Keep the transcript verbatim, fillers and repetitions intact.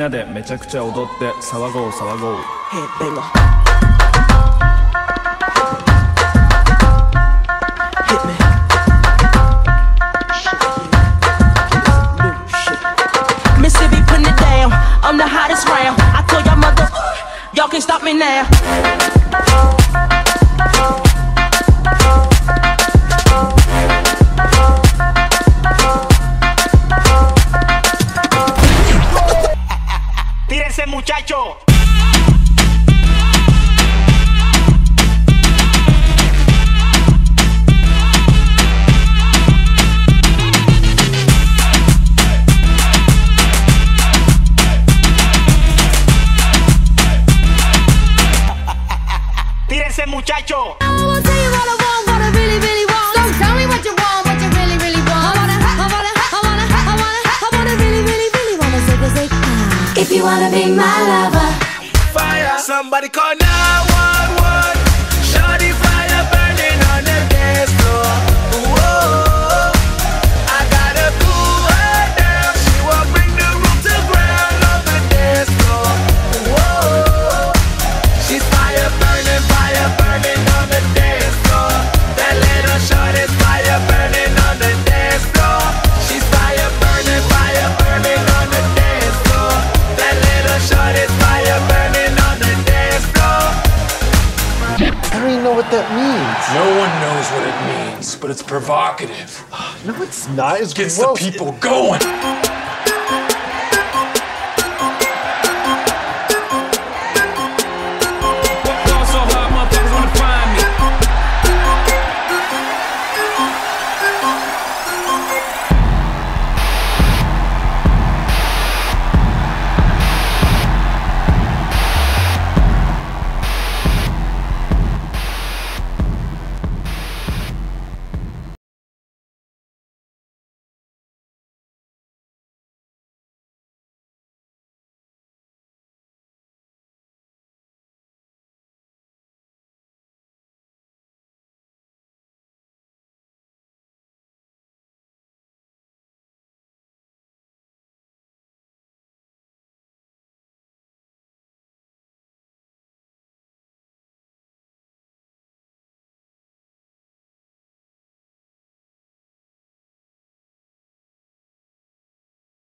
なでめちゃくちゃ踊って騒ごう騒ごう。 Headbanger. Mississippi putting it down. I'm the hottest round. I told y'all mother, y'all can't stop me now. Tírense, muchacho. Tírense, muchacho. I won't tell you what I want, what I really, really want. So tell me what you want, what you really, really want. I wanna, I wanna, I wanna, I wanna, I wanna really, really, really wanna say, say, ah. If you wanna be my lover, Fire. Somebody call nine one one. Shawty fire burning on the dance floor. Whoa. I gotta cool her down. She will bring the room to ground on the dance floor. Whoa. She's fire burning, fire burning on the dance floor. That little shorty's fire burning on the dance floor. She's fire burning, fire burning on the dance floor. That little shorty's fire burning on the dance floor. I don't even know what that means. No one knows what it means, but it's provocative. No, it's not. It's Gets gross. the people going.